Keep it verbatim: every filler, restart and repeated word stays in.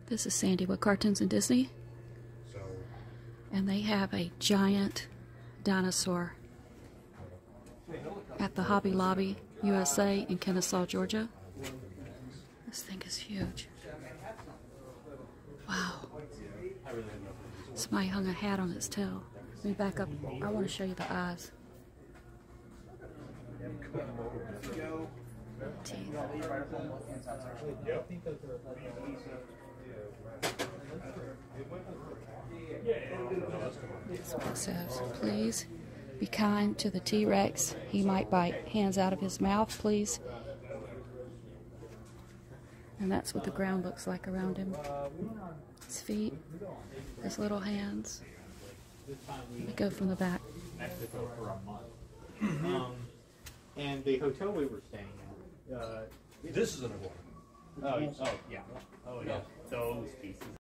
This is Sandy with Cartoons and Disney. And they have a giant dinosaur at the Hobby Lobby U S A in Kennesaw, Georgia. This thing is huge. Wow. Somebody hung a hat on its tail. Let me back up. I want to show you the eyes. Teeth. That's what it says. Please be kind to the T-Rex. He might bite. Hands out of his mouth, please. And that's what the ground looks like around him. His feet, his little hands. Let me go from the back. Mexico for a month. um, and the hotel we were staying at. Uh, this is an iguana. Oh, oh yeah. Oh yeah. Those pieces.